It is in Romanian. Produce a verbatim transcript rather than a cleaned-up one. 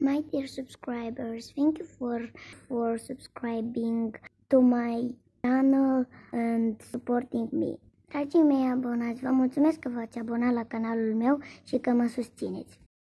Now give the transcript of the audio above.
My dear subscribers, thank you for for subscribing to my channel and supporting me. Dragii mei abonați, vă mulțumesc că v-ați abonat la canalul meu și că mă susțineți.